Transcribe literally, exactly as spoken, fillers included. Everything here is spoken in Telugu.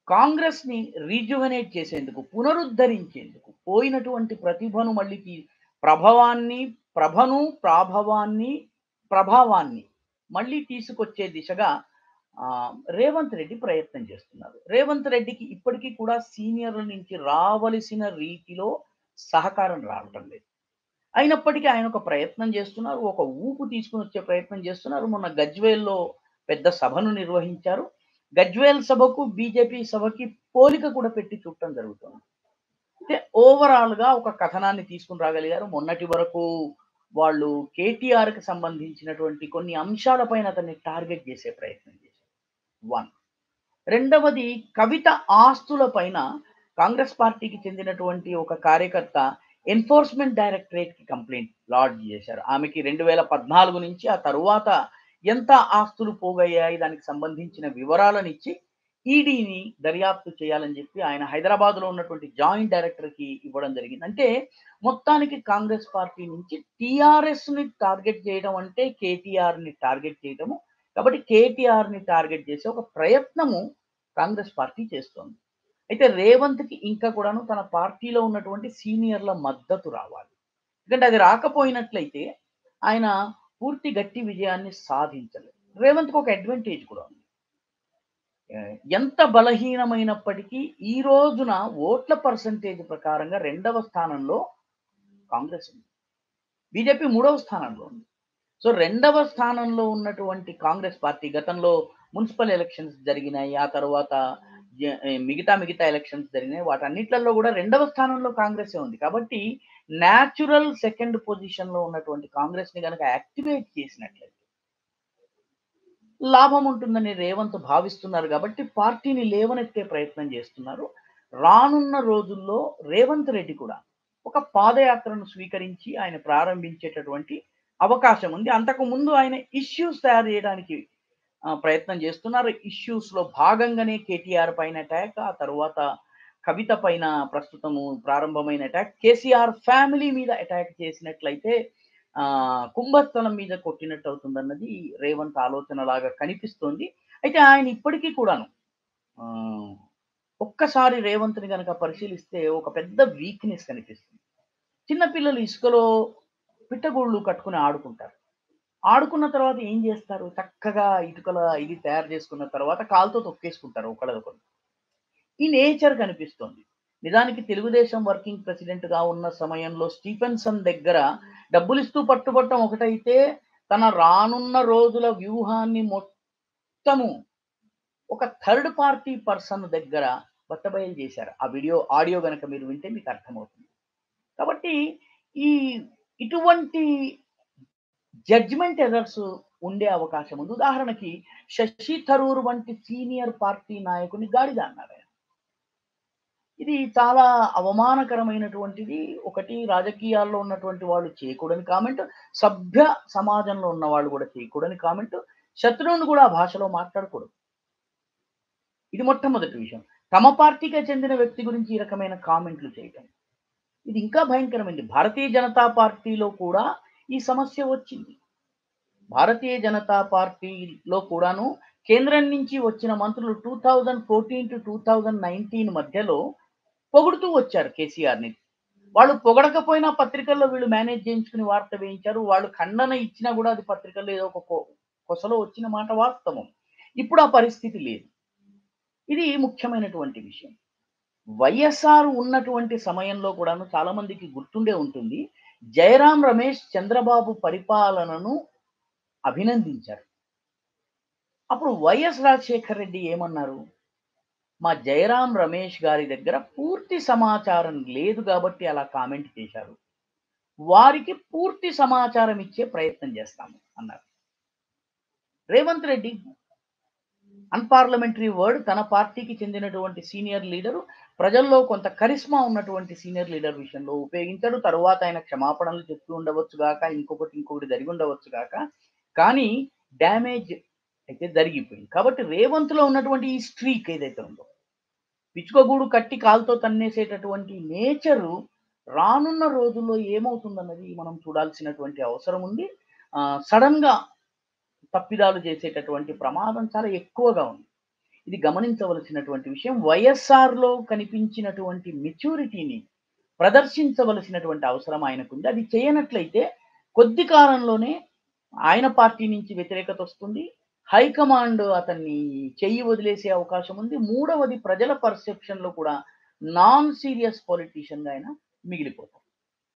కాంగ్రెస్‌ని రీజువనేట్ చేసేందుకు, పునరుద్ధరించేందుకు, పోయినటువంటి ప్రతిభను మళ్ళీ తీ ప్రభవాన్ని ప్రభను, ప్రాభవాన్ని, ప్రభావాన్ని మళ్ళీ తీసుకొచ్చే దిశగా ఆహ్, రేవంత్ రెడ్డి ప్రయత్నం చేస్తున్నారు. రేవంత్ రెడ్డికి ఇప్పటికి కూడా సీనియర్‌ల నుంచి రావలసిన రీతిలో సహకారం రావటం లేదు. అయినప్పటికీ ఆయన ఒక ప్రయత్నం చేస్తున్నారు. ఒక ఊపు తీసుకొనొచ్చే ప్రయత్నం చేస్తున్నారు. మొన్న గజ్వేల్‌లో పెద్ద సభను నిర్వహించారు. గజ్వేల్ సభకు, బీజేపీ సభకి పోలిక కూడా పెట్టి చూడటం జరుగుతుంది. అంటే ఓవరాల్‌గా ఒక కథనాన్ని తీసుకొని రాగలిగారు. మొన్నటి వరకు వాళ్ళు కేటీఆర్‌కి సంబంధించినటువంటి కొన్ని అంశాల పైన అతన్ని టార్గెట్ చేసే ప్రయత్నం చేశారు. ఒకటి. రెండవది కవిత ఆస్తుల పైన కాంగ్రెస్ పార్టీకి చెందినటువంటి ఒక కార్యకర్త ఎన్ఫోర్స్‌మెంట్ డైరెక్టరేట్‌కి కంప్లెయింట్ లాడ్జ్ చేశారు. ఆమెకి రెండు వేల పద్నాలుగు నుంచి ఆ తరువాత ఎంత ఆస్తులు పోగయ్యాయి దానికి సంబంధించిన వివరాలనిచ్చి ఈడీని దర్యాప్తు చేయాలని చెప్పి ఆయన హైదరాబాద్‌లో ఉన్నటువంటి జాయింట్ డైరెక్టర్‌కి ఇవ్వడం జరిగింది. అంటే మొత్తానికి కాంగ్రెస్ పార్టీ నుంచి టీఆర్ఎస్‌ని టార్గెట్ చేయడం అంటే కేటీఆర్‌ని టార్గెట్ చేయడము. కాబట్టి కేటీఆర్‌ని టార్గెట్ చేసే ఒక ప్రయత్నము కాంగ్రెస్ పార్టీ చేస్తోంది. అయితే రేవంత్‌కి ఇంకా కూడాను తన పార్టీలో ఉన్నటువంటి సీనియర్‌ల మద్దతు రావాలి. ఎందుకంటే అది రాకపోయినట్లయితే ఆయన పూర్తి గట్టి విజయాన్ని సాధించలేరు. రేవంత్‌కి ఒక అడ్వాంటేజ్ కూడా ఉంది. ఆహ్, ఎంత బలహీనమైనప్పటికీ ఈ రోజున ఓట్ల పర్సెంటేజ్ ప్రకారంగా రెండవ స్థానంలో కాంగ్రెస్ ఉంది. బీజేపీ మూడవ స్థానంలో ఉంది. సో, రెండవ స్థానంలో ఉన్నటువంటి కాంగ్రెస్ పార్టీ గతంలో మున్సిపల్ ఎలక్షన్స్ జరిగినాయి. ఆ తరువాత జ మిగతా, మిగతా ఎలక్షన్స్ జరిగినాయి. వాటన్నిట్లలో గూడా రెండవ స్థానంలో కాంగ్రెసే ఉంది. కాబట్టి న్యాచురల్ సెకండ్ పొజిషన్‌లో ఉన్నటువంటి కాంగ్రెస్‌ని గనక యాక్టివేట్ చేసినట్లయితే లాభం ఉంటుందని రేవంత్ భావిస్తున్నారు గాబట్టి పార్టీని లేవనెత్తే ప్రయత్నం జేస్తున్నారు. రానున్న రోజుల్లో రేవంత్ రెడ్డి కూడా ఒక పాదయాత్రను స్వీకరించి ఆయన ప్రారంభించేటటువంటి అవకాశం ఉంది. అంతకుముందు ఆయన ఇష్యూస్ తయారు జేయడానికి ఆహ్, ప్రయత్నం జేస్తున్నారు. ఇష్యూస్‌లో భాగంగానే కేటీఆర్ పైన అటాక్, ఆ తరువాత కవిత పైన ప్రస్తుతము ప్రారంభమైన అటాక్, కేసీఆర్ ఫ్యామిలీ మీద అటాక్ చేసినట్లయితే ఆహ్, కుంభస్థలం మీద కొట్టినట్టు అవుతుందన్నది రేవంత్ ఆలోచనలాగా కనిపిస్తోంది. అయితే ఆయన ఇప్పటికీ కూడాను ఆహ్, ఒక్కసారి రేవంత్‌ని గనక పరిశీలిస్తే ఒక పెద్ద వీక్‌నెస్ కనిపిస్తుంది. చిన్న పిల్లలు ఇసుకలో పిట్టగూళ్ళు కట్టుకొని ఆడుకుంటారు. ఆడుకున్న తర్వాత ఏం జేస్తారు? చక్కగా ఇటుకల ఇది తయారు చేసుకున్న తర్వాత కాలుతో తొక్కేసుకుంటారు ఒకళ్ళదొకళ్ళు. ఈ నేచర్ కనిపిస్తోంది. నిజానికి తెలుగుదేశం వర్కింగ్ ప్రెసిడెంట్‌గా ఉన్న సమయంలో స్టీఫెన్సన్ దగ్గర డబ్బులిస్తూ పట్టుబట్టం ఒకటైతే, తన రానున్న రోజుల వ్యూహాన్ని మొత్తము ఒక థర్డ్ పార్టీ పర్సన్ దగ్గర బట్టబయలు చేశారు. ఆ వీడియో ఆడియో గనక మీరు వింటే మీకు అర్థమవుతుంది. కాబట్టి ఈ ఇటువంటి జడ్జ్‌మెంట్ ఎర్రర్స్ ఉండే అవకాశం ఉంది. ఉదాహరణకి 'శశి థరూర్' వంటి సీనియర్ పార్టీ నాయకుడిని గాడిద అన్నారాయన. ఇది చాలా అవమానకరమైనటువంటిది. ఒకటి రాజకీయాల్లో ఉన్నటువంటి వాళ్ళు చేయకూడని కామెంట్. సభ్య సమాజంలో ఉన్నవాళ్ళు గూడా చేయకూడని కామెంట్. శత్రువుని గూడా ఆ భాషలో మాట్లాడకూడదు. ఇది మొట్టమొదటి విషయం. తమ పార్టీకే చెందిన వ్యక్తి గురించి ఈ రకమైన కామెంట్లు చేయటం. ఇది ఇంకా భయంకరమైంది. భారతీయ జనతా పార్టీలో కూడా ఈ సమస్య వచ్చింది. భారతీయ జనతా పార్టీలో కూడాను కేంద్రం నుంచి వచ్చిన మంత్రులు రెండు వేల పద్నాలుగు రెండు వేల పంతొమ్మిది మధ్యలో పొగుడుతూ వచ్చారు కేసీఆర్‌ని. వాళ్ళు పొగడకపోయినా పత్రికల్లో వీళ్ళు మేనేజ్ చేయించుకొని వార్త వేయించారు. వాళ్ళు ఖండన ఇచ్చినా గూడా అది పత్రికల్లో ఏదో ఒక కొ కొసలో వచ్చిన మాట వాస్తవం. ఇప్పుడు ఆ పరిస్థితి లేదు. ఇది ముఖ్యమైనటువంటి విషయం. వైఎస్ఆర్ ఉన్నటువంటి సమయంలో కూడాను చాలా మందికి గుర్తుండే ఉంటుంది. జయరాం రమేష్ చంద్రబాబు పరిపాలనను అభినందించారు. అప్పుడు వైఎస్ రాజశేఖర్ రెడ్డి ఏమన్నారు? మా జయరాం రమేష్ గారి దగ్గర పూర్తి సమాచారం లేదు గాబట్టి అలా కామెంట్ చేశారు. వారికి పూర్తి సమాచారం ఇచ్చే ప్రయత్నం చేస్తాము అన్నారు. రేవంత్ రెడ్డి అన్‌పార్లమెంటరీ వర్డ్ తన పార్టీకి చెందినటువంటి సీనియర్ లీడరు, ప్రజల్లో కొంత కరిస్మా ఉన్నటువంటి సీనియర్ లీడర్ విషయంలో ఉపయోగించాడు. తరువాత ఆయన క్షమాపణలు చెప్తూ ఉండవచ్చు గాక, ఇంకొకటి, ఇంకొకటి జరిగుండవచ్చు గాక. కానీ డ్యామేజ్ అయితే జరిగిపోయింది. కాబట్టి రేవంత్‌లో ఉన్నటువంటి ఈ స్ట్రీక్ ఏదైతే ఉందో, పిచ్చుకగూడు కట్టి కాలుతో తన్నేసేటటువంటి నేచరు రానున్న రోజుల్లో ఏమవుతుందన్నది మనం చూడాల్సినటువంటి అవసరం ఉంది. ఆహ్, సడెన్‌గా తప్పిదాలు చేసేటటువంటి ప్రమాదం చాలా ఎక్కువగా ఉంది. ఇది గమనించవలసినటువంటి విషయం. వైఎస్ఆర్‌లో కనిపించినటువంటి మెచ్యూరిటీని ప్రదర్శించవలసినటువంటి అవసరం ఆయనకుంది. అది చేయనట్లయితే కొద్ది కాలంలోనే ఆయన పార్టీ నుంచి వ్యతిరేకత వస్తుంది. హైకమాండ్ అతన్ని చెయ్యి వదిలేసే అవకాశం ఉంది. మూడవది ప్రజల పర్సెప్షన్‌లో కూడా నాన్ సీరియస్ పొలిటీషియన్‌గా ఆయన మిగిలిపోతారు.